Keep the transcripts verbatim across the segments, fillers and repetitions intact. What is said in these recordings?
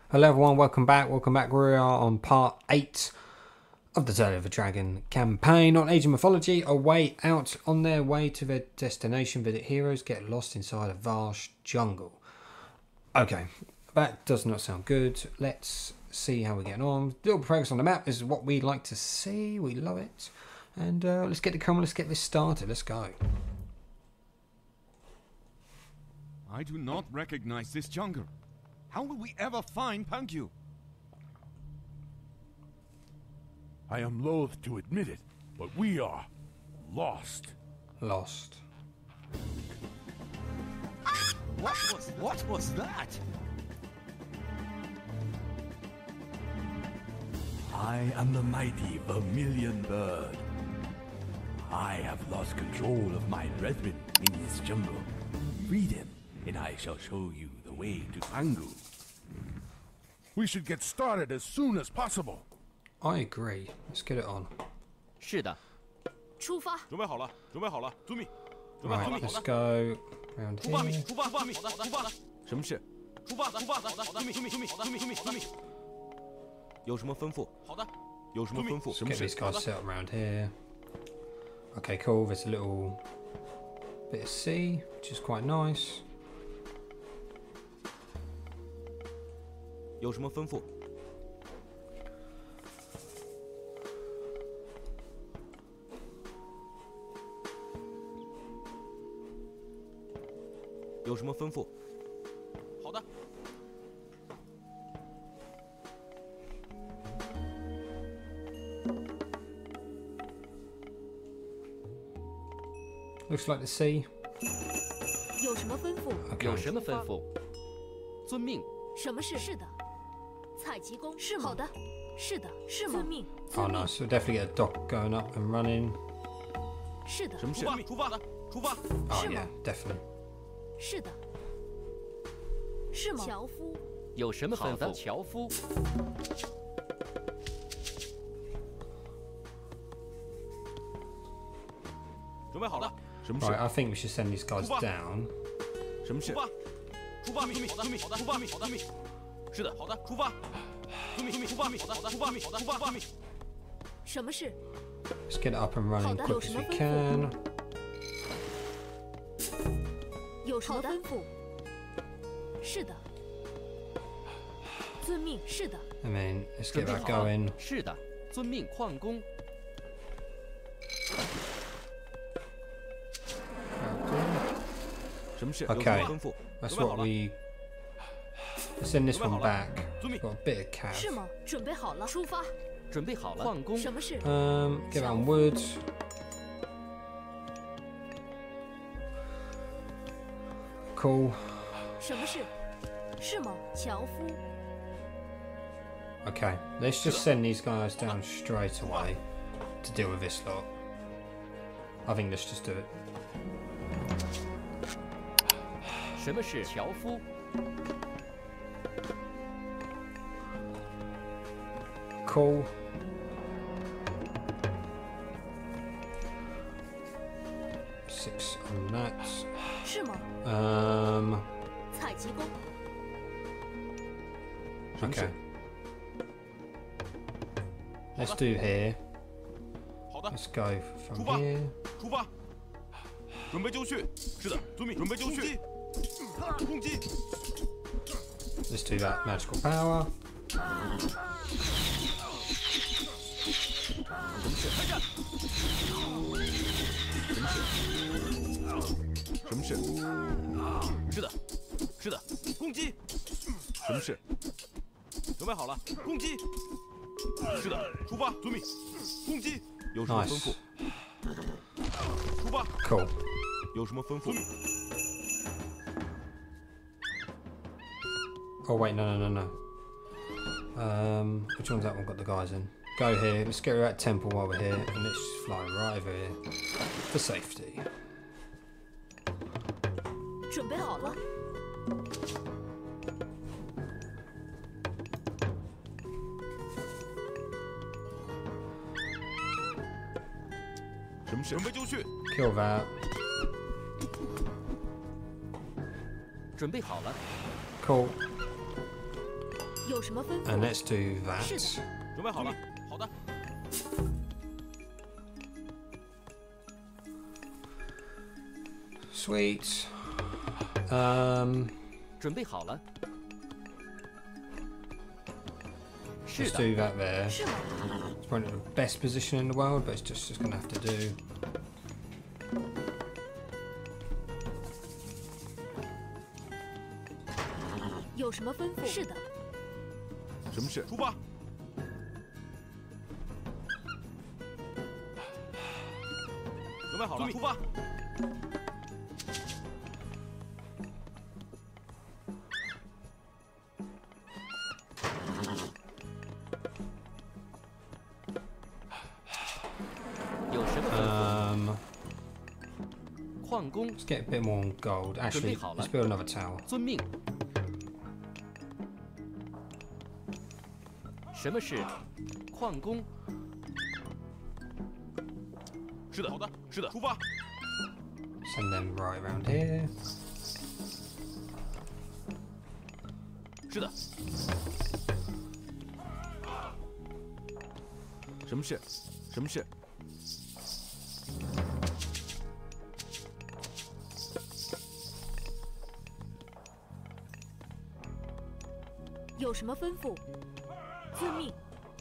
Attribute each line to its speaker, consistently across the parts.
Speaker 1: Hello everyone, welcome back, welcome back. We are on part eight of the Tale of a Dragon campaign on Age of Mythology. A way out on their way to their destination, but the heroes get lost inside a vast jungle. Okay, that does not sound good. Let's see how we're getting on. Little progress on the map is what we like to see, we love it. And uh, let's get to come, let's get this started, let's go.
Speaker 2: I do not recognize this jungle. How will we ever find Pangyu?
Speaker 3: I am loath to admit it, but we are lost.
Speaker 1: Lost.
Speaker 2: What was what was that?
Speaker 3: I am the mighty Vermilion Bird. I have lost control of my brethren in this jungle. Free them, and I shall show you the way to Pangyu. We should get started as soon as possible.
Speaker 1: I agree. Let's get it on.
Speaker 4: 是的，
Speaker 5: 出发。
Speaker 2: 准备好了，准备好了，遵命。准备好
Speaker 1: Right,
Speaker 2: 了，
Speaker 1: let's go around
Speaker 2: 出发，
Speaker 1: here.
Speaker 2: 出发，出发，好的，出发了，
Speaker 4: 什么事？
Speaker 2: 出发，出发，好的，遵命，遵命，遵命，遵命，遵命，遵命。
Speaker 4: 有什么吩咐？
Speaker 2: 好的，
Speaker 4: 有什么吩咐？什么
Speaker 1: Get
Speaker 4: 事
Speaker 1: these？guys set up around here. Okay, cool. There's a little bit of sea, which is quite nice.
Speaker 4: 有什么吩咐？有什么吩咐？
Speaker 2: 好的。
Speaker 1: Looks like the sea.
Speaker 5: 有什么吩咐？
Speaker 1: Okay.
Speaker 4: 有什么吩咐？遵命。
Speaker 5: 什么事？是的。采集工是吗？好的。是的，是吗？遵命。
Speaker 1: Oh, nice. So definitely get a dock going up and running.
Speaker 5: 是的。
Speaker 4: 什么事？
Speaker 2: 出发，出发了，出发。
Speaker 1: Oh
Speaker 5: 是吗？
Speaker 1: yeah, definitely.
Speaker 5: 是的。是吗？樵夫。
Speaker 4: 有什么吩咐？樵夫。
Speaker 2: 准备好了，
Speaker 4: 什么事
Speaker 1: Right,？I think we should send these guys down.
Speaker 4: 什么事？
Speaker 2: 出发，出发，遵命，遵命，好的，出发，好的，遵命。是的，好的，出发。遵命，遵命，出发，好的，好的，出发，好的，出发，遵命。
Speaker 5: 什么事？
Speaker 1: Let's get it up and running
Speaker 5: 好的，
Speaker 1: quick
Speaker 5: 有
Speaker 1: as
Speaker 5: 什么
Speaker 1: we
Speaker 5: 吩咐？
Speaker 1: can.
Speaker 5: 有什么吩咐？是的。遵命。是的。
Speaker 1: And then let's
Speaker 4: 准
Speaker 1: get
Speaker 4: 备
Speaker 1: that
Speaker 4: 好了
Speaker 1: going.
Speaker 4: 是的，遵命，矿工。 什么事？
Speaker 1: Okay.
Speaker 4: 有什么吩咐？
Speaker 1: That's what we send this one back.
Speaker 2: 遵命。
Speaker 1: Got a bit of cash.
Speaker 5: 是吗？准备好了。出发。
Speaker 4: 准备好了。矿工。
Speaker 5: 什么事？
Speaker 1: Um, get on wood. Cool.
Speaker 5: 什么事？是吗？樵夫。
Speaker 1: Okay, let's just send these guys down straight away to deal with this lot. I think let's just do it.
Speaker 4: 什么是樵夫？
Speaker 1: Cool. Six on that.
Speaker 5: 是吗？
Speaker 1: Um,
Speaker 5: 采集工。
Speaker 1: okay. Let's do here.
Speaker 2: 好的，
Speaker 1: Let's go from
Speaker 2: 出发
Speaker 1: here.
Speaker 2: 出发。准备就绪。是的，遵命，准备就绪。攻击。
Speaker 1: Let's do that magical power.
Speaker 4: 什么事？
Speaker 2: 是的，是的，攻击。
Speaker 4: 什么事？
Speaker 2: 准备好了，攻击。是的，出发，遵命。攻击。
Speaker 4: 有什么吩
Speaker 1: Nice.
Speaker 4: 咐？
Speaker 2: 出发。
Speaker 1: Cool.
Speaker 4: 有什么吩咐？
Speaker 1: Oh wait, no, no, no, no. Um, which one's that one got the guys in? Go here. Let's get her at temple while we're here, and let's just fly right over here for safety.
Speaker 5: 准备好了。
Speaker 4: 什么事
Speaker 2: 准？备就绪。
Speaker 1: Kill that.
Speaker 4: 准备好了。
Speaker 1: Cool.
Speaker 5: 有什么吩
Speaker 1: And
Speaker 5: 咐？
Speaker 1: let's do that.
Speaker 5: 是的，
Speaker 2: 准备好了。好的。
Speaker 1: Sweet. Um,
Speaker 4: 准备好了。
Speaker 1: let's
Speaker 4: 是的，
Speaker 1: do that there.
Speaker 5: 是吗？
Speaker 1: It's probably not the best position in the world, but it's just, just gonna have to do.
Speaker 5: 有什么吩咐？是的，
Speaker 4: 什么事？
Speaker 2: 出发。准备好了，出发。
Speaker 4: 有什么吩咐？
Speaker 1: Um,
Speaker 4: 矿工
Speaker 1: let's get a bit more on gold. Actually,
Speaker 4: 准备好了。
Speaker 1: let's build another tower.
Speaker 4: 遵命。什么事？矿工
Speaker 2: 是的，好的，是的，出发。
Speaker 1: Send them right around here.
Speaker 2: 是的，
Speaker 4: 什么事？什么事？
Speaker 5: 有什么吩咐？遵命。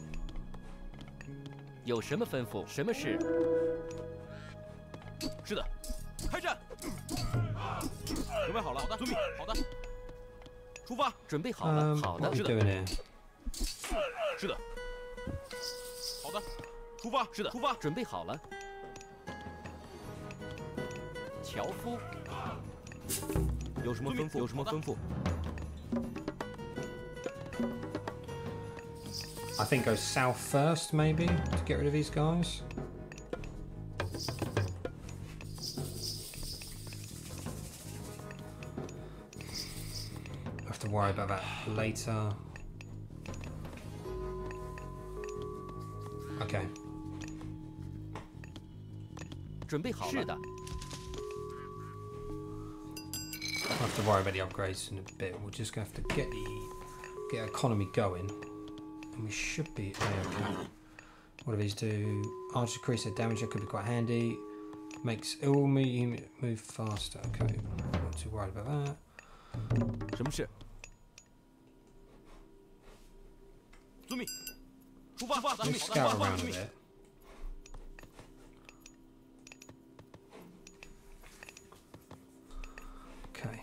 Speaker 4: 有什么吩咐？什么事？
Speaker 2: 是的，开战。准备好了，好的，遵命。好的，出发。
Speaker 4: 准备好了。
Speaker 1: Um,
Speaker 4: 好
Speaker 1: what
Speaker 4: 的
Speaker 1: are we。doing here?
Speaker 2: 是的，好的，出发。是的，出发。
Speaker 4: 准备好了。樵夫，
Speaker 2: 有什么吩咐？有什么吩咐？
Speaker 1: I think go south first, maybe, to get rid of these guys. Have to worry about that later. Okay.
Speaker 4: 准备好了。是的。
Speaker 1: I'll have to worry about the upgrades in a bit. We're just gonna have to get the get economy going, and we should be okay. What do these do? Archers increase their damage. That could be quite handy. Makes all move move faster. Okay, not too worried about that.
Speaker 4: 什么事？
Speaker 2: 遵命。出发。出发。
Speaker 1: Let's scout around a bit. Okay.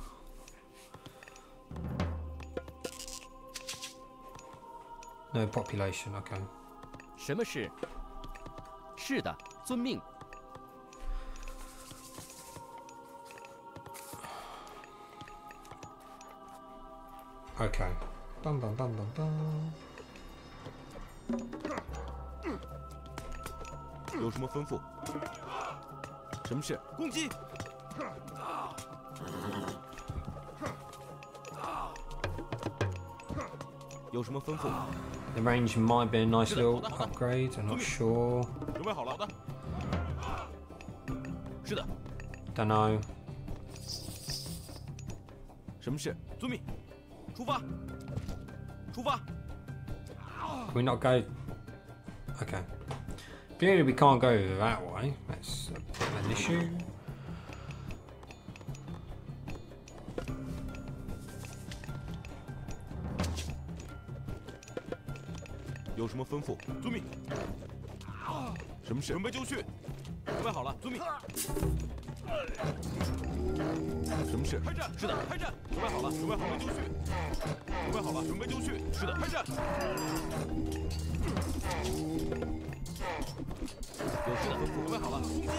Speaker 1: No population. Okay.
Speaker 4: 什么事？是的，遵命。
Speaker 1: Okay. Bum bum bum bum bum.
Speaker 2: 有什么吩咐？
Speaker 4: 什么事？
Speaker 2: 攻击！ 有什么吩咐？
Speaker 1: The range might be a nice little upgrade. I'm not sure.
Speaker 2: 准备好了。好的。是的，
Speaker 1: Don't know.
Speaker 4: 什么事？
Speaker 2: 遵命。出发。出发。
Speaker 1: Can we not go? Okay. Clearly we can't go that way. That's a bit of an issue.
Speaker 2: 有什么吩咐？遵命。
Speaker 4: 什么事？
Speaker 2: 准备就绪。准备好了，遵命。
Speaker 4: 什么事？
Speaker 2: 开战。是的，开战。准备好了，准备好了就绪。准备好了，准备就绪。是的，开战。有事的吩咐，准备好了，攻击。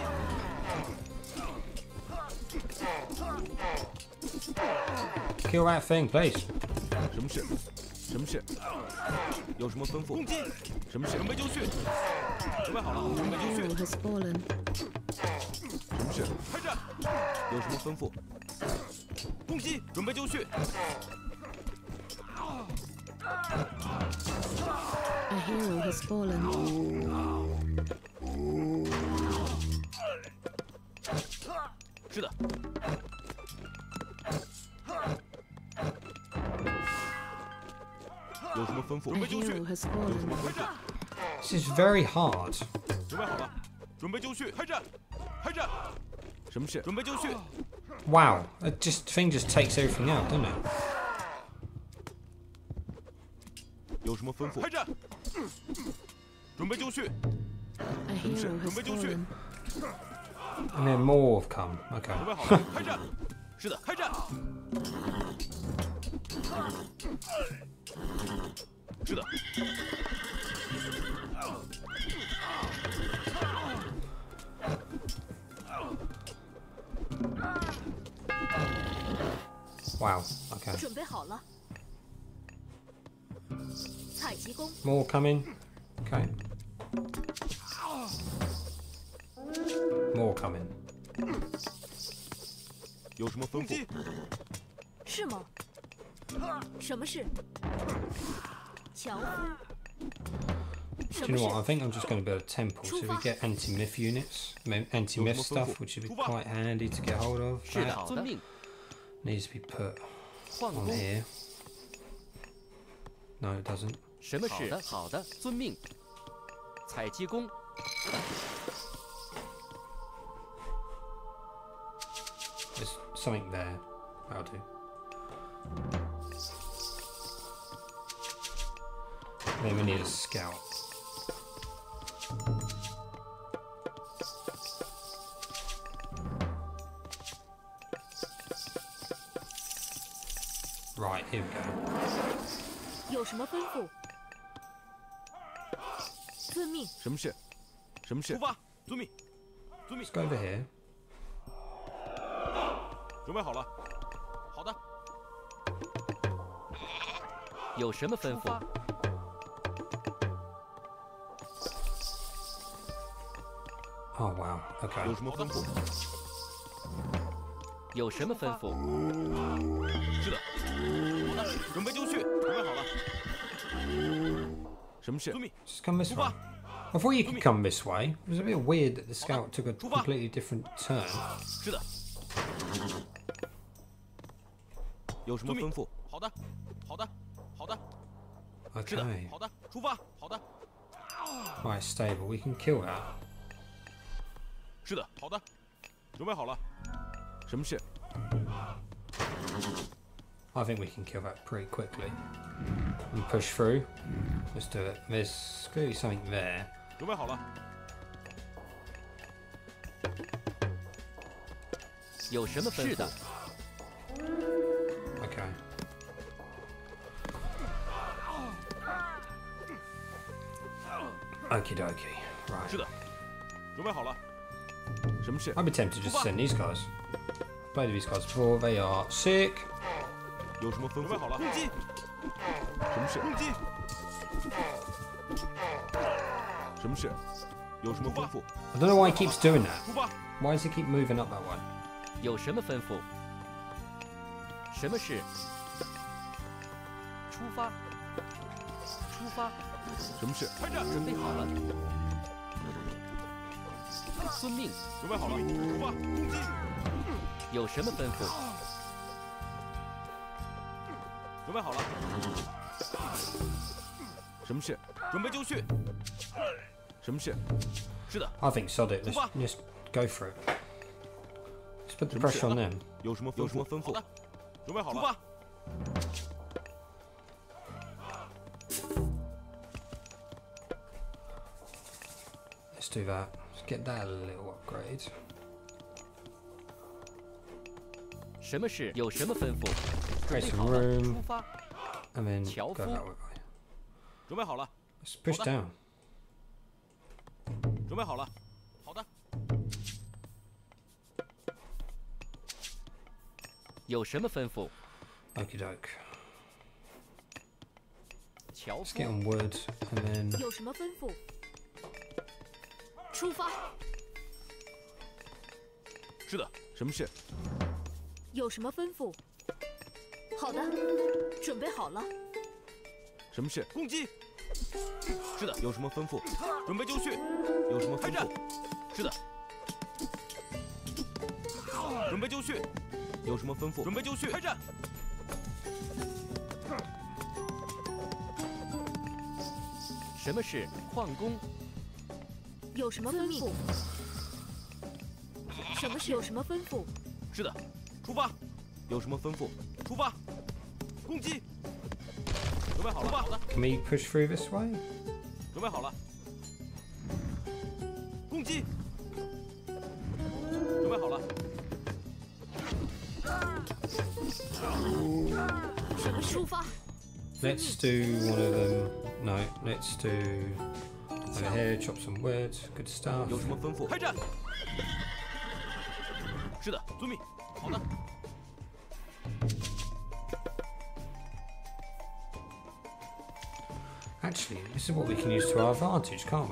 Speaker 1: Kill that thing, please.
Speaker 4: 什么事？什么事？有什么吩咐？
Speaker 2: 攻击。
Speaker 4: 什么事？
Speaker 2: 准备就绪。准备好了，准备就绪。
Speaker 6: Hero has fallen.
Speaker 4: 什么事？
Speaker 2: 开战。
Speaker 4: 有什么吩咐？
Speaker 2: 攻击。准备就绪。
Speaker 6: A hero has fallen.
Speaker 2: 是的。
Speaker 4: 吩咐？
Speaker 6: A hero has fallen.
Speaker 4: 吩咐？
Speaker 1: This is very hard.
Speaker 2: 准备好了，准备就绪，开战，开战，
Speaker 4: 什么事？
Speaker 2: 准备就绪，
Speaker 1: Wow, it just thing just takes everything out, doesn't it?
Speaker 4: 有什么吩咐？
Speaker 2: 开战，准备就绪，
Speaker 6: A hero has fallen.
Speaker 1: And then more have come. Okay.
Speaker 2: 准备好了，开战，是的，开战，是的，
Speaker 1: Wow. Okay.
Speaker 5: 准备好了。采集弓，
Speaker 1: More coming. Okay. More coming.
Speaker 4: 有什么吩咐？
Speaker 2: 攻击，
Speaker 5: 是吗？什么事？樵夫。什
Speaker 1: Do
Speaker 5: 么
Speaker 1: you know
Speaker 5: 事
Speaker 1: what? I？ think I'm just going to build a temple so we get anti-myth units, me- anti-myth stuff, which would be quite handy to get hold of.
Speaker 4: 是的，
Speaker 1: That
Speaker 4: 遵命。
Speaker 1: needs to be put
Speaker 4: 换
Speaker 1: on
Speaker 4: 工。
Speaker 1: here. No, it doesn't.
Speaker 4: 什么事？好的，好的，遵命。采集工。
Speaker 1: There's something there. That'll do. Then we need a scout. Right, here we go.
Speaker 5: 有什么吩咐？遵命。
Speaker 4: 什么事？什么事
Speaker 2: 出？发，遵命，遵命
Speaker 1: Let's，go over here.
Speaker 2: 准备好了，好的，
Speaker 4: 有什么吩咐？
Speaker 1: Oh wow.
Speaker 4: 有
Speaker 1: Okay.
Speaker 4: 什么吩咐？有什么吩咐？
Speaker 2: 是的，好的，准备就绪，准备好了，
Speaker 4: 什么事
Speaker 2: 遵？命，
Speaker 1: Just come this way.
Speaker 2: Tuba.
Speaker 1: I thought you could come this way. It was a bit weird that the scout took a
Speaker 2: Tuba.
Speaker 1: completely different turn.
Speaker 2: 是的，
Speaker 4: 有什么吩咐？
Speaker 2: 好的，好的，好的，是的
Speaker 1: Okay.，
Speaker 2: 好的，出发，好的，
Speaker 1: Right, stable. We can kill that.
Speaker 2: 是的，好的，准备好了，
Speaker 4: 什么事？
Speaker 1: I think we can kill that pretty quickly. And push through. Let's do it. There's clearly something there.
Speaker 2: 准备好了，
Speaker 4: 有什么吩咐？是的，
Speaker 1: Okay. Okie dokie. Right.
Speaker 2: 是的，准备好了，
Speaker 4: 什么事？
Speaker 1: I'd be tempted to just send these guys. Played these guys before. They are sick.
Speaker 4: 有什么吩咐？
Speaker 2: 准备好了，攻击，
Speaker 4: 什么事？
Speaker 2: 攻击，
Speaker 4: 什么事？有什么吩咐？
Speaker 1: I don't know why he keeps doing that.
Speaker 2: 出发，
Speaker 1: Why does he keep moving up that way?
Speaker 4: 有什么吩咐？什么事？出发！出发！什么事？
Speaker 2: 开战，
Speaker 4: 准备好了。遵命。
Speaker 2: 准备好了，出发，攻击，
Speaker 4: 有什么吩咐？
Speaker 2: 准备好了，
Speaker 4: 什么事？
Speaker 2: 准备就绪，
Speaker 4: 什么事？
Speaker 2: 是的，
Speaker 1: I think sod it. Let's
Speaker 2: Tuba.
Speaker 1: just go for it. Let's put the pressure on them.
Speaker 4: 有什么有什么吩咐
Speaker 2: 好的？，准备好了，出发，
Speaker 1: Let's do that. Let's get that a little upgrade.
Speaker 4: 什么事？有什么吩咐？
Speaker 1: Create
Speaker 4: 准备
Speaker 1: some
Speaker 4: 好了。
Speaker 1: room.
Speaker 4: 出发。
Speaker 1: And then go
Speaker 4: Qiao Fu.
Speaker 1: that way.
Speaker 2: 准备好了，
Speaker 1: Let's push
Speaker 2: Hold
Speaker 1: down.
Speaker 2: 准备好了，好的，
Speaker 4: 有什么吩咐？
Speaker 1: Okie doke.
Speaker 4: 樵
Speaker 1: Let's
Speaker 4: 夫
Speaker 1: get。on wood and then
Speaker 5: 有什么吩咐？出发。
Speaker 2: 是的，
Speaker 4: 什么事？
Speaker 5: 有什么吩咐？好的，准备好了。
Speaker 4: 什么事？
Speaker 2: 攻击，是的，
Speaker 4: 有什么吩咐？
Speaker 2: 准备就绪，
Speaker 4: 有什么
Speaker 2: 开战
Speaker 4: 吩咐？，
Speaker 2: 是的，准备就绪，
Speaker 4: 有什么吩咐？
Speaker 2: 准备就绪，开战，
Speaker 4: 什么是矿工？
Speaker 5: 有什么吩咐？什么是有什么吩咐？
Speaker 2: 是的，出发。有什么吩咐？出发。攻击。准备好了。好的。
Speaker 1: Can we push through this way?
Speaker 2: 准备好了。攻击。准备好了。
Speaker 5: 什么出发？
Speaker 1: Let's do one of them. No, let's do over here. Chop some wood. Good stuff.
Speaker 2: 有什么吩咐？开战。是的，遵命。好的。
Speaker 1: Actually, this is what we can use to our advantage, can't we?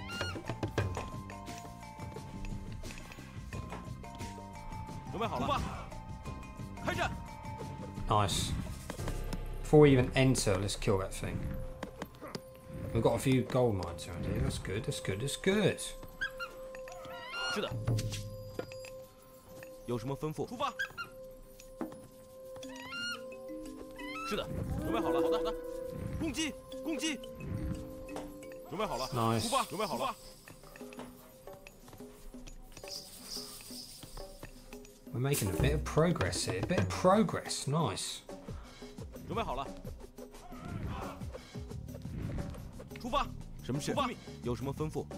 Speaker 2: 准备好了。开战。
Speaker 1: Nice. Before we even enter, let's kill that thing. We've got a few gold mines around here. That's good. That's good. That's good.
Speaker 2: 是的。有什么吩咐？出发。是的，准备好了。好的，好的。攻击，攻击。准备好了。
Speaker 1: Nice.
Speaker 2: 出发，准备好了。
Speaker 1: We're making a bit of progress here. A bit of progress. Nice.
Speaker 2: 准备好了。出发。
Speaker 4: 什么事？
Speaker 2: 出发。有什么吩咐？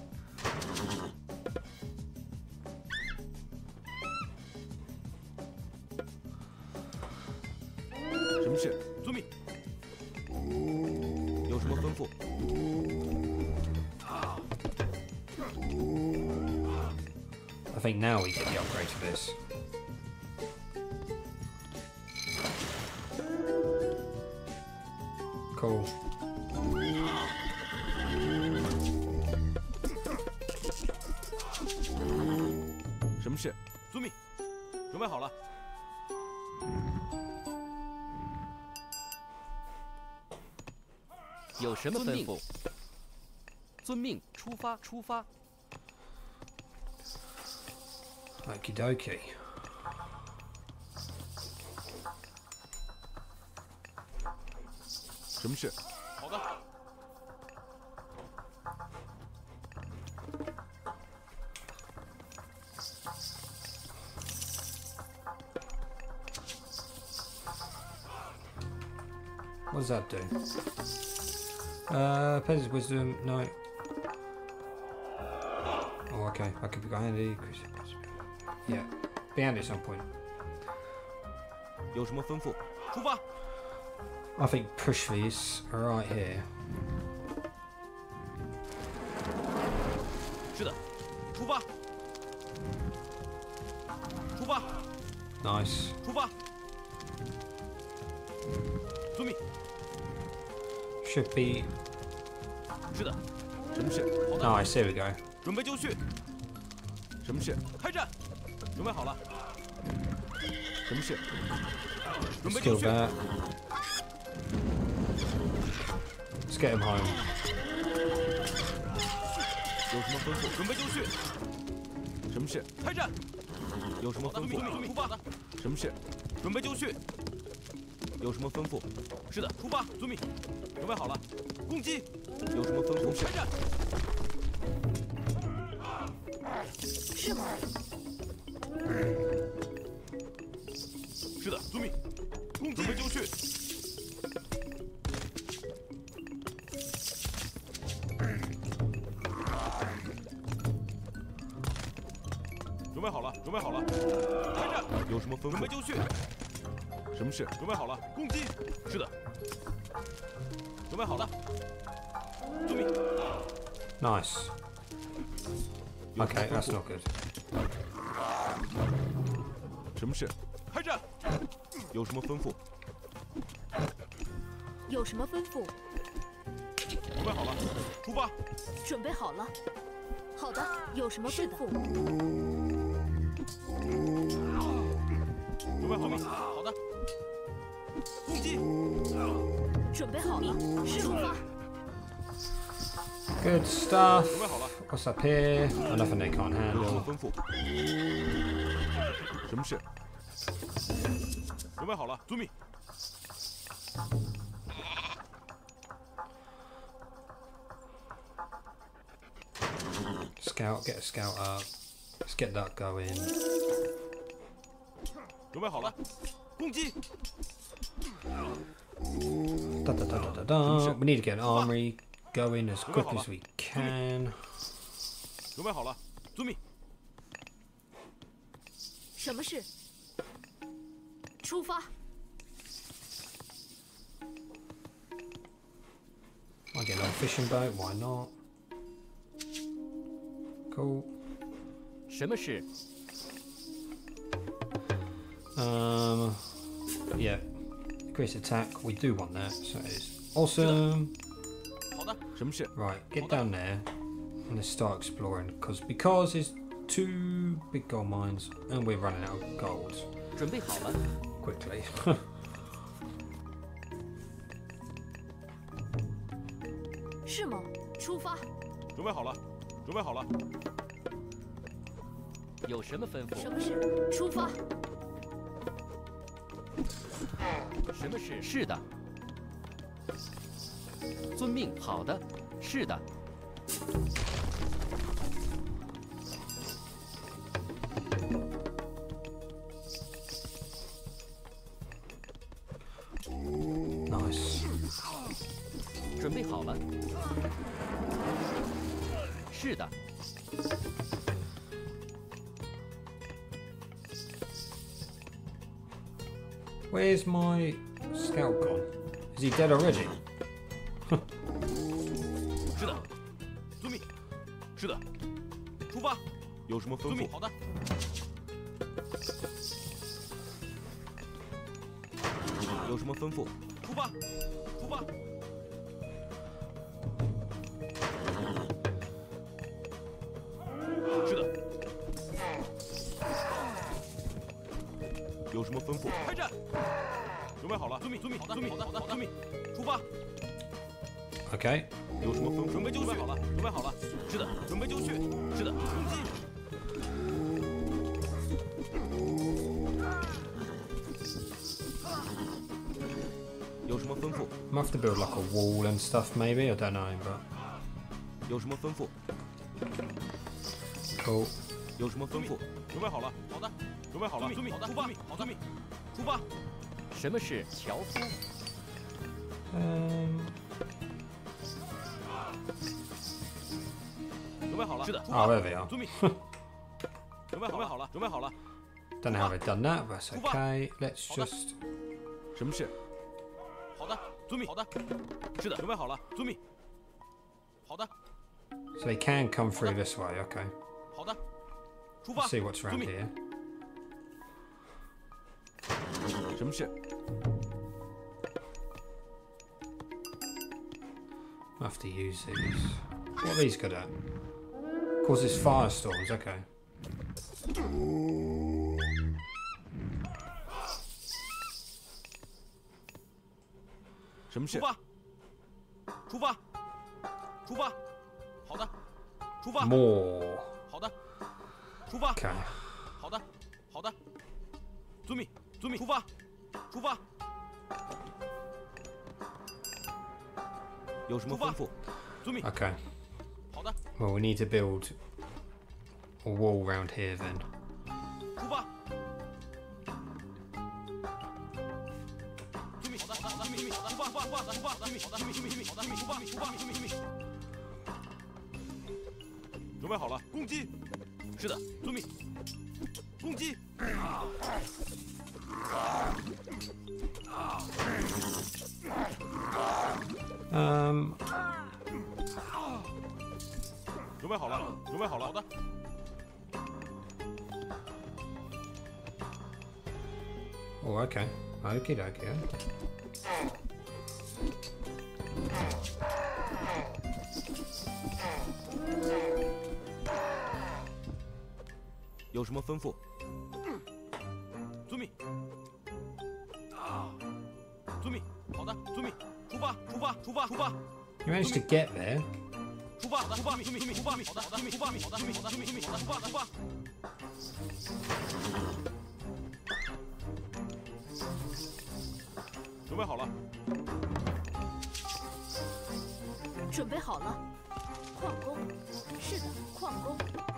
Speaker 4: 什么事？
Speaker 2: 遵命。有什么吩咐？
Speaker 1: I think now we get the upgrade for this. Cool.
Speaker 4: 什么事？
Speaker 2: 遵命。准备好了。
Speaker 4: 有什么吩咐？遵命，出发，出发。
Speaker 1: Okie dokie.
Speaker 4: 什么事？
Speaker 2: 好的。
Speaker 1: What does that do? Uh, Peasant's Wisdom, no. Oh, okay. That could be handy. Yeah, be handy at some point.
Speaker 2: 有什么吩咐？出发。
Speaker 1: I think push these right here.
Speaker 2: 是的，出发。出发。
Speaker 1: Nice.
Speaker 2: 出发。遵命。
Speaker 1: Should be
Speaker 2: 是的。
Speaker 4: 什么事？
Speaker 2: 好的。
Speaker 1: nice. There we go.
Speaker 2: 准备就绪。
Speaker 4: 什么事？
Speaker 2: 开战。准备好了。
Speaker 4: 什么事？
Speaker 2: 准备
Speaker 1: Let's
Speaker 2: 就
Speaker 1: kill
Speaker 2: 绪。
Speaker 1: that. Let's get him home.
Speaker 2: 有什么吩咐？准备就绪。
Speaker 4: 什么事？
Speaker 2: 开战。有什么吩咐？出发。
Speaker 4: 什么事？
Speaker 2: 准备就绪。有什么吩咐？是的，出发。遵命。准备好了。攻击。有什么吩咐？开战。
Speaker 5: 是吗？
Speaker 2: 是的，遵命。攻击。准备就绪。准备好了，准备好了。开战。有什么吩咐？准备就绪。
Speaker 4: 什么事？
Speaker 2: 准备好了，攻击。是的。准备好了。遵命。
Speaker 1: Nice. Okay, that's not good.
Speaker 4: 什么事？
Speaker 2: 开战。有什么吩咐？
Speaker 5: 有什么吩咐？
Speaker 2: 准备好了，出发。
Speaker 5: 准备好了。好的，有什么吩咐？
Speaker 2: 准备好了，好的。攻击。
Speaker 5: 准备好了，出发。
Speaker 1: Good stuff.
Speaker 2: 准备好了。
Speaker 1: What's up here? Oh, nothing they can't
Speaker 2: 有什么
Speaker 1: handle.
Speaker 2: 吩咐？
Speaker 4: 什么事？
Speaker 2: 准备好了，遵命。
Speaker 1: Scout, get a scout up. Let's get that going.
Speaker 2: 准备好了，攻击！
Speaker 1: Da, da, da, da, da, da. We need to get an armory going as quick as we can.
Speaker 2: 准备好了，遵命。
Speaker 5: 什么事？出发。
Speaker 1: I get a little fishing boat, why not? Cool.
Speaker 4: 什么事？
Speaker 1: Um, yeah. Increase attack, we do want that, so it is awesome.
Speaker 2: 好的，
Speaker 4: 什么事？
Speaker 1: Right, get down there and let's start exploring because because it's two big gold mines and we're running out of gold
Speaker 4: 准备好了。
Speaker 1: quickly.
Speaker 5: 是吗？出发。
Speaker 2: 准备好了，准备好了。
Speaker 4: 有什么吩咐？
Speaker 5: 什么事？出发。
Speaker 4: 什么事？是的。遵命。好的。是的。
Speaker 1: Nice.
Speaker 4: 准备好了。是的。
Speaker 1: Where's my scout gone? Is he dead already?
Speaker 2: 是的，遵命。是的，出发。有什么吩咐？好的。有什么吩咐？出发，出发。是的。有什么吩咐？开战！准备好了，遵命，遵命，遵命，好的，好的，遵命，出发。
Speaker 1: Okay.
Speaker 2: 有什么吩咐？准备就绪。好了，准备好了。是的，准备就绪。是的，攻击。有什么吩咐？
Speaker 1: Might have to build like a wall and stuff, maybe. I don't know, but
Speaker 2: 有什么吩咐？
Speaker 1: cool.
Speaker 2: 有什么吩咐？准备好了。好的，准备好了。遵命，好的，出发。好的，出发。
Speaker 4: 什么是樵夫？
Speaker 1: Um.
Speaker 2: 准备好了。是的。
Speaker 1: Oh, there they are.
Speaker 2: 遵命。准备好了，好了，准备好了。
Speaker 1: Don't know how they've done that, but that's okay. Let's just.
Speaker 2: 什么事？好的，遵命。好的。是的，准备好了。遵命。好的。
Speaker 1: So they can come through this way. Okay.
Speaker 2: 好的。出发。
Speaker 1: Let's see what's around here.
Speaker 2: 什么事？
Speaker 1: I have to use these. What are these good at? Causes firestorms. Okay.
Speaker 2: 什么事？出发！出发！出发！好的，出发。
Speaker 1: More.
Speaker 2: 好的，出发。
Speaker 1: Okay.
Speaker 2: 好的，好的，遵命，遵命，出发，出发。有什么吩咐？遵命。
Speaker 1: Okay.
Speaker 2: 好的，
Speaker 1: Well, we need to build a wall around here then.
Speaker 2: 出发。遵命，好的，好的，好的，遵命，好的，出发，出发，出发，出发，遵命，好的，遵命，遵命，好的，出发，出发，遵命，遵命。准备好了，攻击。是的，遵命。攻击。
Speaker 1: Um.
Speaker 2: 准备好了，准备好了，好的。
Speaker 1: Oh, okay. Okay, okay.
Speaker 2: 有什么吩咐？遵命。遵命，好的，遵命，出发，出发，出发，出发。
Speaker 1: You managed to get there.
Speaker 2: 出发，出发，遵命，遵命，出发，好的，好的，出发，好的，遵命，好的，遵命，好的，出发，出发。准备好了。
Speaker 5: 准备好了。 矿工，是的，矿工。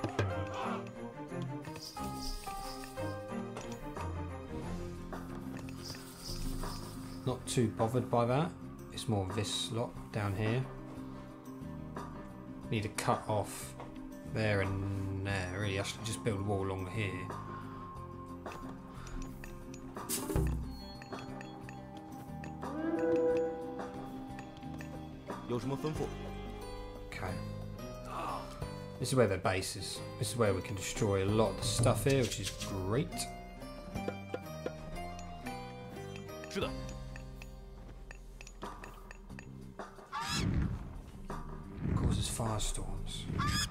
Speaker 1: Not too bothered by that. It's more this lot down here. Need to cut off there and there. Really, I should just build a wall along here. Okay. This is where their base is. This is where we can destroy a lot of the stuff here, which is great. Causes firestorms.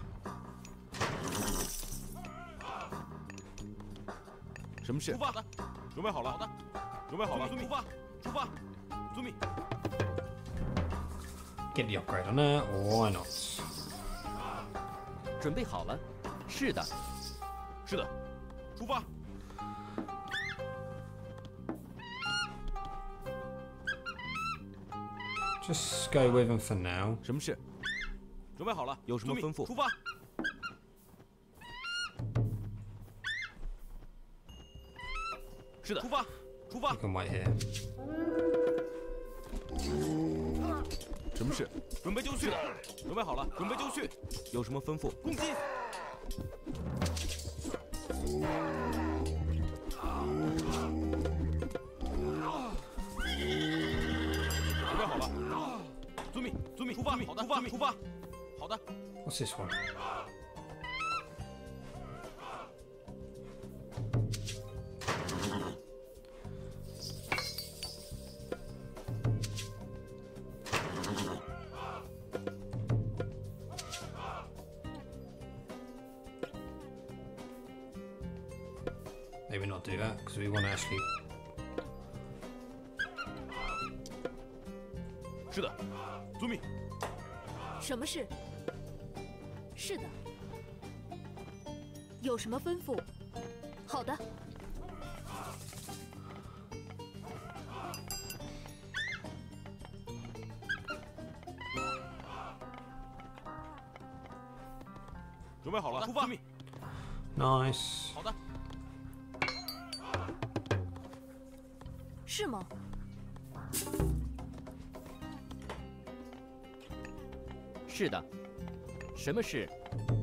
Speaker 4: 什么事？
Speaker 2: 出发的，准备好了。好的，准备好了。出发，出发，遵命。
Speaker 1: Get the upgrade on that, why not?
Speaker 7: 准备好了。是的。
Speaker 2: 是的，出发。
Speaker 1: Just go with them for now.
Speaker 4: 什么事？
Speaker 2: 准备好了。
Speaker 4: 有什么吩咐？
Speaker 2: 出发。是的，出发，出发
Speaker 1: You。can wait here.
Speaker 4: 什么事？
Speaker 2: 准备就绪。准备好了，准备就绪。
Speaker 4: 有什么吩咐？
Speaker 2: 攻击。准备好了。遵命，遵命，出发。好的，出发，出发。好的。
Speaker 1: What's this one? Maybe not do that because we want to actually.
Speaker 2: 是的，遵命。
Speaker 5: 什么事？是的。有什么吩咐？好的。
Speaker 2: 准备好了，出发。
Speaker 1: Nice.
Speaker 2: 好的。
Speaker 5: 是吗？
Speaker 7: 是的。什么事？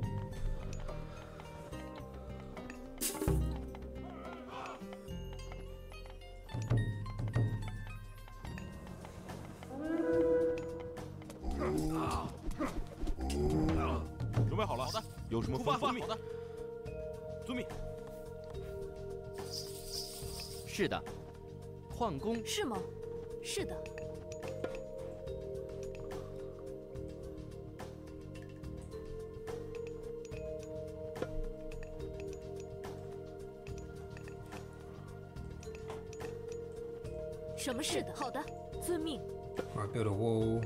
Speaker 2: 准备好了。好的。
Speaker 4: 有什么
Speaker 2: 出发。
Speaker 4: 吩咐？
Speaker 2: 好的。遵命。
Speaker 7: 是的。矿工。
Speaker 5: 是吗？是的。 什么事的？好的，遵命。
Speaker 1: Right, build a wall.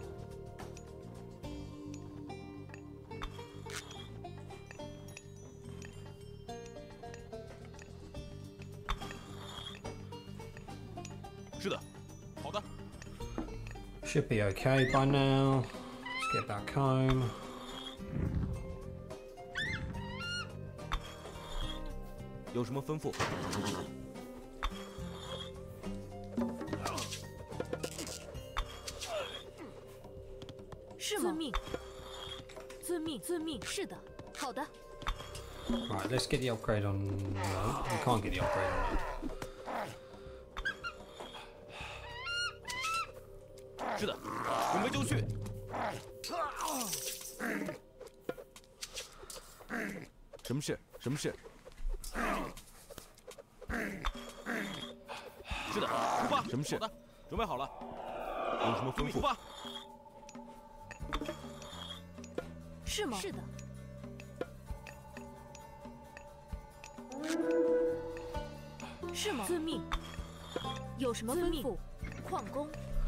Speaker 1: Should be okay by now. Let's get back home.
Speaker 4: 有什么吩咐？
Speaker 5: 是吗？遵命。遵命，遵命。是的，好的。
Speaker 1: Right, let's get the upgrade on. No, we can't get the upgrade on that.
Speaker 2: 是的，准备就绪。
Speaker 4: 什么事？什么事？
Speaker 2: 是的，出发。
Speaker 4: 什么事？
Speaker 2: 好的，准备好了。
Speaker 4: 有什么吩咐？
Speaker 2: 出发。
Speaker 5: 是吗？是的。是吗？遵命。有什么吩咐？矿工。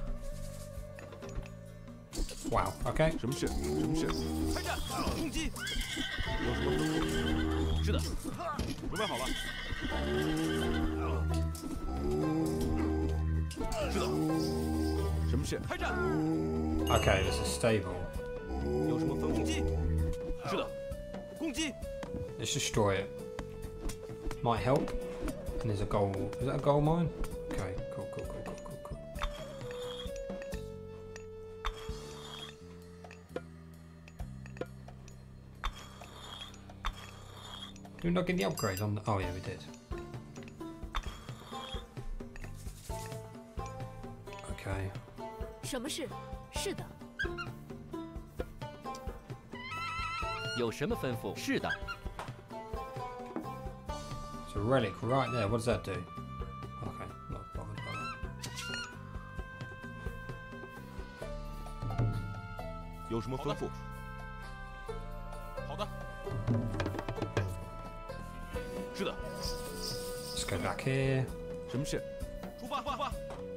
Speaker 1: Wow. Okay.
Speaker 4: 什么事？什么事？
Speaker 2: 开战！攻击！
Speaker 4: 有什么吩咐？
Speaker 2: 是的，准备好了。是的。
Speaker 4: 什么事？
Speaker 2: 开战！
Speaker 1: Okay, this is stable.
Speaker 4: 有什么吩咐？
Speaker 2: 攻击！ 是的，攻击。
Speaker 1: Let's destroy it. Might help. And there's a gold. Is that a gold mine? Okay, cool, cool, cool, cool, cool, cool. Did we not get the upgrade on the... Oh yeah, we did. Okay.
Speaker 5: 什么事？是的。
Speaker 7: 有什么吩咐？是的。
Speaker 1: It's a relic right there. What does that do? Okay, not bothered by that.
Speaker 2: 有什么吩咐？好的。是的。
Speaker 1: Let's go back here.
Speaker 4: 什么事？
Speaker 2: 出发！出发！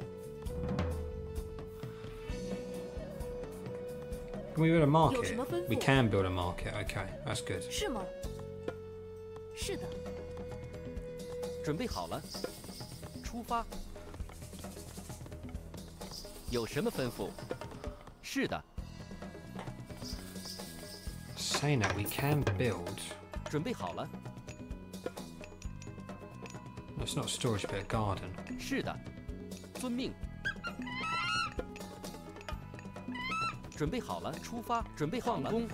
Speaker 1: Can we build a
Speaker 5: 有
Speaker 1: market?
Speaker 5: 什么吩
Speaker 1: We
Speaker 5: 咐？
Speaker 1: can build a market. Okay, that's good.
Speaker 5: 是吗？是的。
Speaker 7: 准备好了，出发。有什么吩咐？是的。
Speaker 1: Saying that we can build.
Speaker 7: 准备好了。
Speaker 1: It's not storage, but a garden.
Speaker 7: 是的，遵命。准备好了，出发。准备好了。工。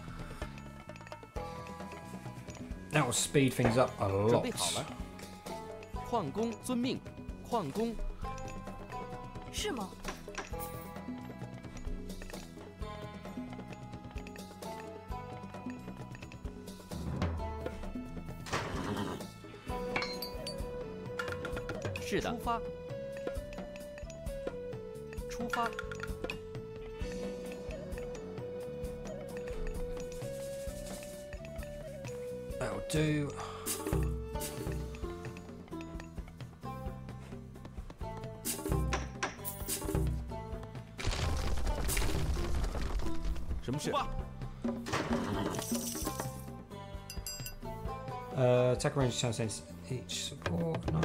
Speaker 1: That will speed things up a
Speaker 7: 准
Speaker 1: lot.
Speaker 7: 备好了。矿工遵命。矿工。
Speaker 5: 是吗？
Speaker 7: 是的。出发。出发。
Speaker 1: That'll do. Uh, attack range chance against each support. No.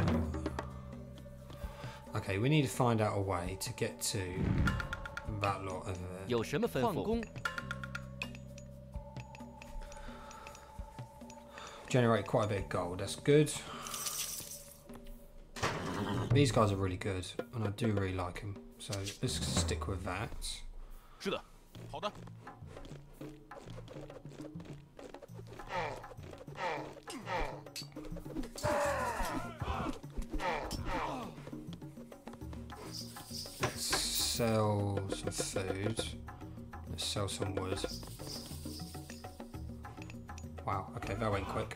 Speaker 1: Okay, we need to find out a way to get to that lot of. Uh,
Speaker 7: 有什么吩咐？矿工。
Speaker 1: Generate quite a bit of gold. That's good. These guys are really good, and I do really like them. So let's stick with that.
Speaker 2: 是的，好的。
Speaker 1: Let's sell some food. Let's sell some wood. Wow, okay, that went quick.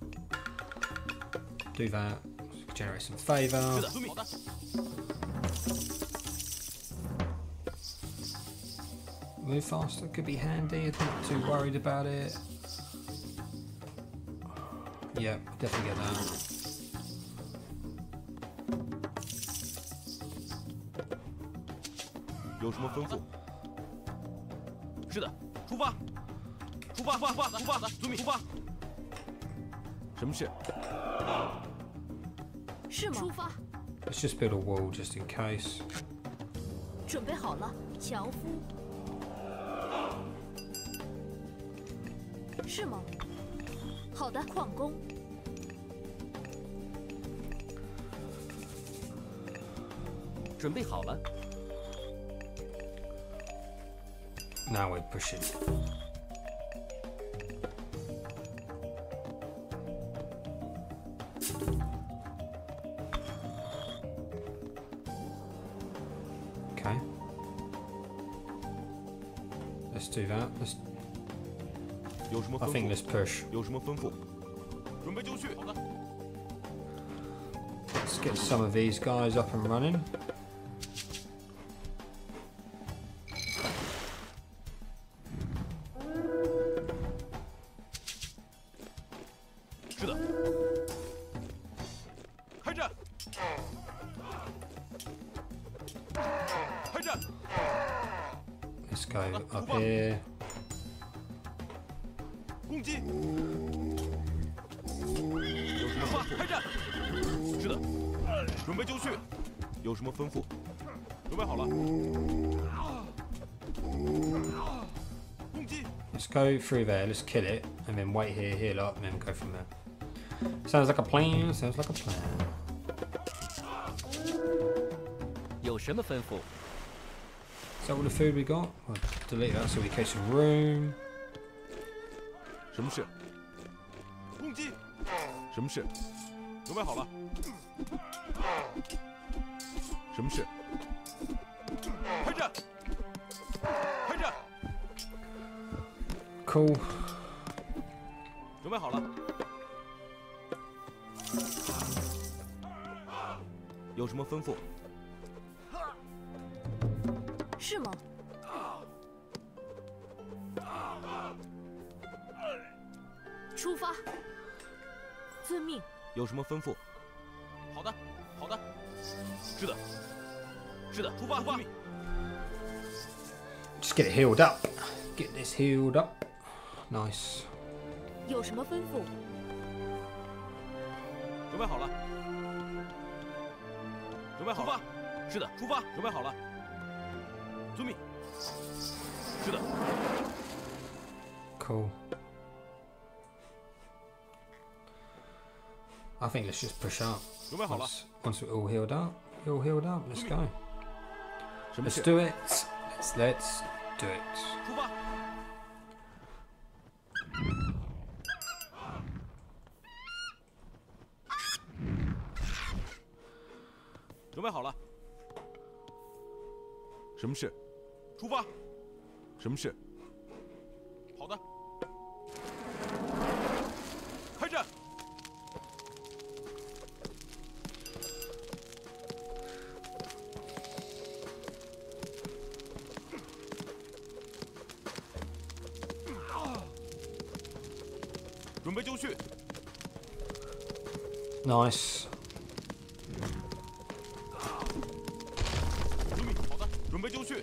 Speaker 1: Do that. Generate some favour. Move faster could be handy. I'm not too worried about it. Yeah, definitely get that. Let's just build a wall just in case.
Speaker 5: 准备好了，樵夫。是吗？好的，矿工。
Speaker 7: 准备好了。
Speaker 1: Now we're pushing. Okay. Let's do that. Let's. I think let's push. Let's get some of these guys up and running. Let's go up here.
Speaker 2: 攻击！有什么吩咐？开战！是的，准备就绪。有什么吩咐？准备好了。攻击！
Speaker 1: let's go through there. Let's kill it, and then wait here, heal up, and then go from there. Sounds like a plan. Sounds like a plan.
Speaker 7: 有什么吩咐？
Speaker 1: Is that all the food we got? I'll delete that so we catch some room.
Speaker 2: 什么事？攻击！什么事？准备好了。什么事？开战！开战！
Speaker 1: Cool.
Speaker 2: 准备好了。有什么吩咐？
Speaker 5: 是吗？出发。遵命。
Speaker 2: 有什么吩咐？好的，好的。是的，是的，出发，出发。
Speaker 1: Just get it healed up. Get this healed up. Nice.
Speaker 5: 有什么吩咐？
Speaker 2: 准备好了。准备好了。是的，出发。准备好了。遵命。是的。
Speaker 1: Cool. I think let's just push up.
Speaker 2: 准备好了。
Speaker 1: Once, once we're all healed up, we're all healed up. Let's go.
Speaker 2: 什么
Speaker 1: Let's
Speaker 2: 事？
Speaker 1: do it. Let's let's do it.
Speaker 2: 出发。准备好了。什么事？出发。什么事？好的。开战！准备就绪。
Speaker 1: Nice.
Speaker 2: 遵命。好的，准备就绪。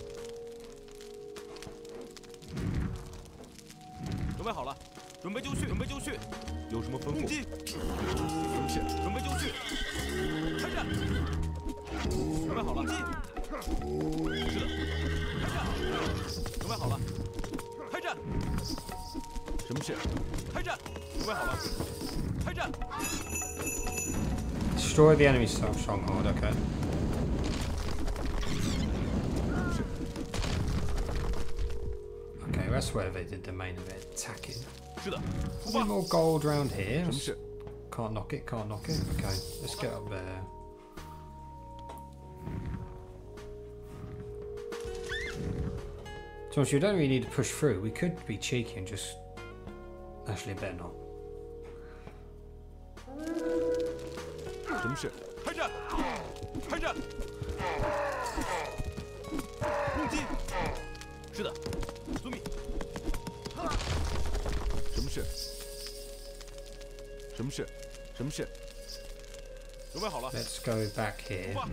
Speaker 2: 准备好了，准备就绪，准备就绪。有什么吩咐？攻击。什么事？准备就绪。开战。准备好了。攻击。是的。开战。准备好了。开战。什么事？开战。准备好了。开战。
Speaker 1: Destroy the enemy stronghold. Okay. Okay, that's where they did the main of it, attacking.
Speaker 2: 是的。
Speaker 1: A bit more gold round here.
Speaker 2: 什么事？
Speaker 1: Can't knock it. Can't knock it. Okay, let's get up there. So you don't really need to push through. We could be cheeky and just actually better not.
Speaker 2: 什么事？开战！开战！攻击！是的，遵命。什么事？什么事？什么事？准备好了。
Speaker 1: Let's go back here.
Speaker 2: 出发。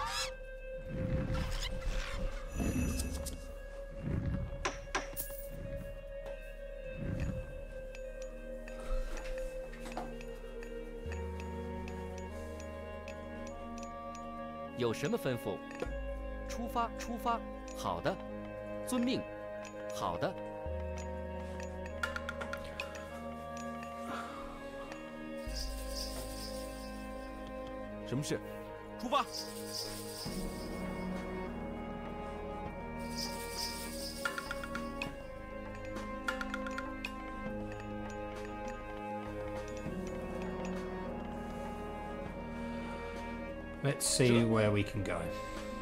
Speaker 7: 有什么吩咐？出发，出发。好的，遵命。好的。
Speaker 2: 什么事？出发。
Speaker 1: Let's see where we can go.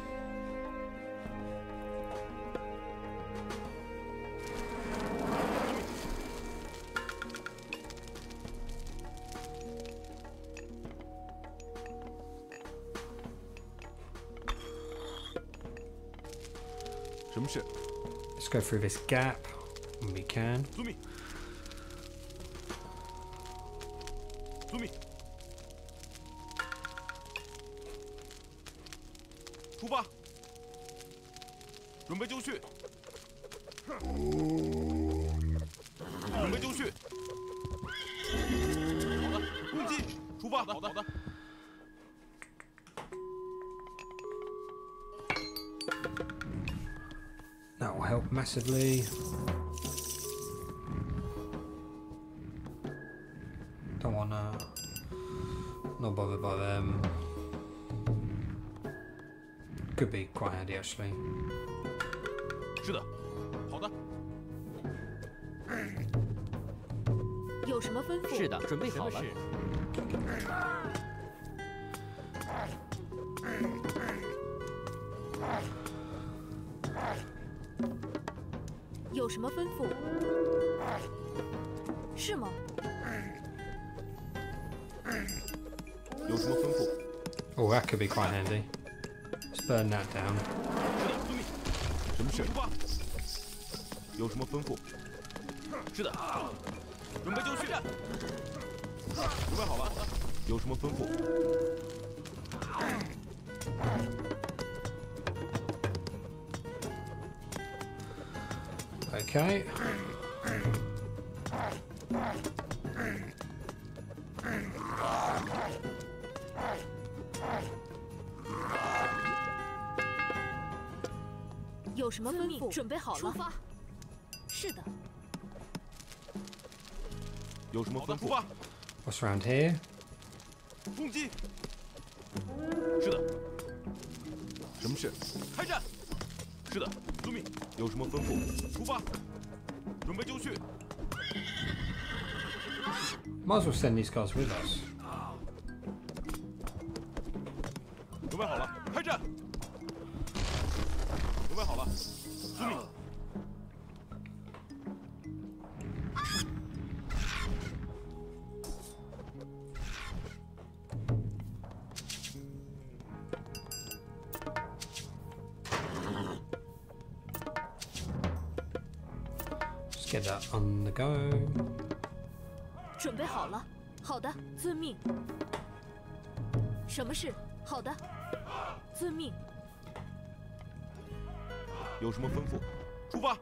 Speaker 1: Let's go through this gap when we can.
Speaker 2: 遵命。遵命。出发。准备就绪。准备就绪。好的，攻击。出发。好的，好的。
Speaker 1: That will help massively. Not bothered by them. Could be quite handy actually.
Speaker 2: 是的，好的。
Speaker 5: 有什么吩咐？
Speaker 7: 是的，准备好了。
Speaker 5: 有什么吩咐？是吗？
Speaker 2: 有什么吩咐？
Speaker 1: Oh, that could be quite handy. Let's burn that down.
Speaker 2: 是的，遵命。什么事？出发。有什么吩咐？是的。准备就绪。准备好了。有什么吩咐？
Speaker 1: Okay.
Speaker 5: 有什么吩咐？准备好了。出发。是的。
Speaker 2: 有什么吩咐？出发。
Speaker 1: What's around here?
Speaker 2: 攻击。是的。什么事？开战。是的，遵命。有什么吩咐？出发。准备就绪。
Speaker 1: Might as well send these guys with us.
Speaker 2: 准备好了，开战。准备好了，遵命。
Speaker 1: Get that on the go.
Speaker 5: 准备好了，好的，遵命。什么事？好的，遵命。
Speaker 2: 有什么吩咐？出发！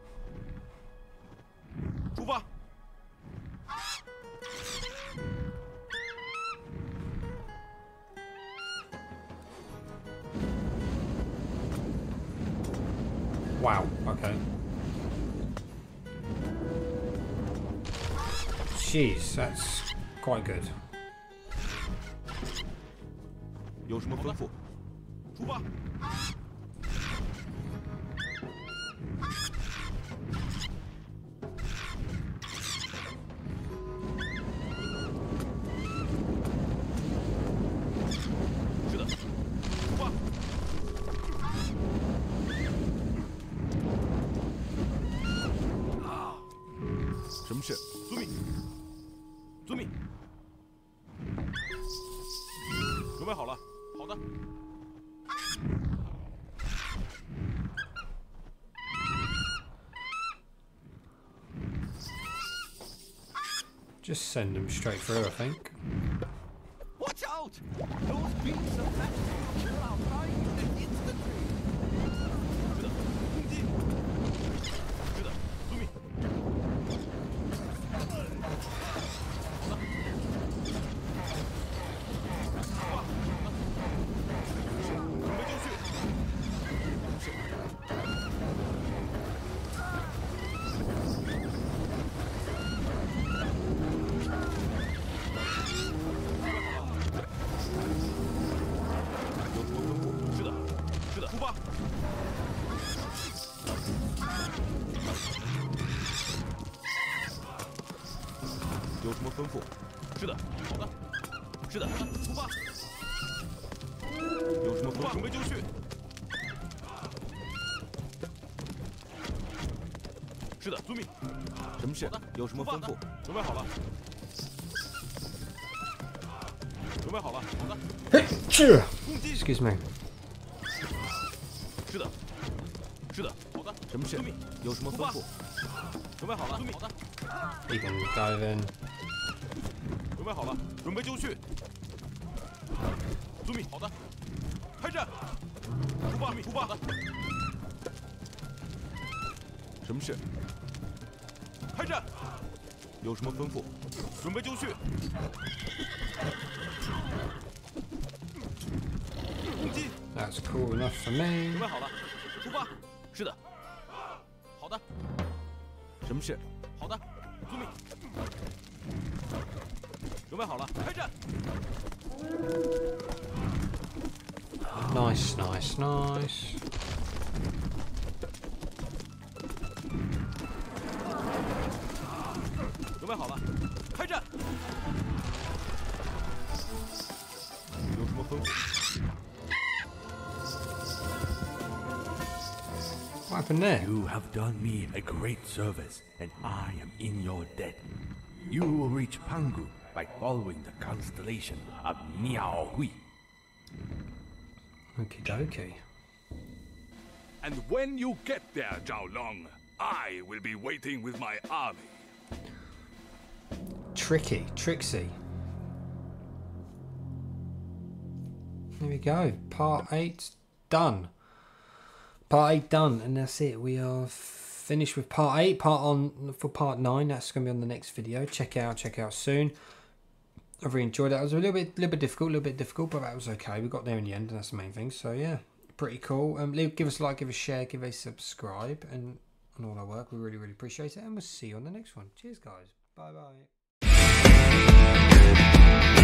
Speaker 2: 出发！
Speaker 1: Wow. Okay. Jeez, that's quite good.
Speaker 2: 有什么吩咐？出发！是的，出发！什么事？遵命。 遵命。准备好了，好的。
Speaker 1: Just send them straight through, I think.
Speaker 4: Watch out! Those beams of magic will kill our kind instantly.
Speaker 2: 是的，攻击。是的，遵命。 有什么吩咐？是的，好的。是的，出发。有什么吩咐？准备就绪。是的，遵命。什么事？有什么吩咐？准备好了。准备好了，好的。攻击。
Speaker 1: Excuse me.
Speaker 2: 是的，是的，好的。什么事？有什么吩咐？准备好了，好的。
Speaker 1: You can dive in.
Speaker 2: 准备好了，准备就绪。遵命，好的。开战！出发，出发。什么事？开战！有什么吩咐？准备就绪。攻击！
Speaker 1: That's cool enough for me.
Speaker 2: 准备好了，出发。是的。好的。什么事？好的，遵命。准备好了，开战！
Speaker 1: Nice, nice, nice. What happened there?
Speaker 3: You have done me a great service, and I am in your debt. You will reach Pangu by following the constellation of Miao Hui.
Speaker 1: Okie dokie.
Speaker 8: And when you get there, Jiao-Long, I will be waiting with my army.
Speaker 1: Tricky, tricksy. There we go. Part eight done. Part eight done, and that's it. We are finished with part eight. Part on for part nine. That's going to be on the next video. Check it out. Check it out soon. I've really enjoyed it. It was a little bit, little bit difficult, a little bit difficult, but that was okay. We got there in the end, and that's the main thing. So yeah, pretty cool. Um, leave, give us a like, give us a share, give us a subscribe, and on all our work. We really, really appreciate it, and we'll see you on the next one. Cheers, guys. Bye bye.